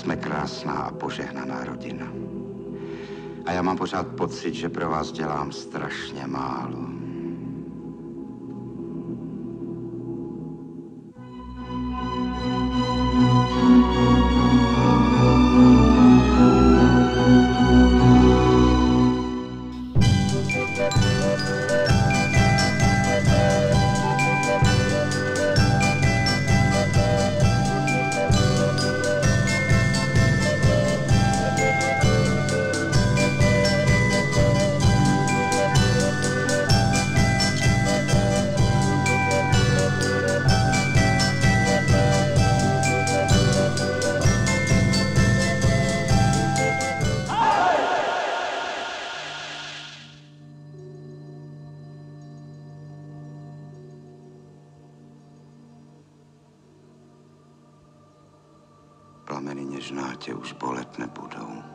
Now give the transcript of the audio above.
jsme krásná a požehnaná rodina. A já mám pořád pocit, že pro vás dělám strašně málo. Plameny něžná tě už bolet nebudou.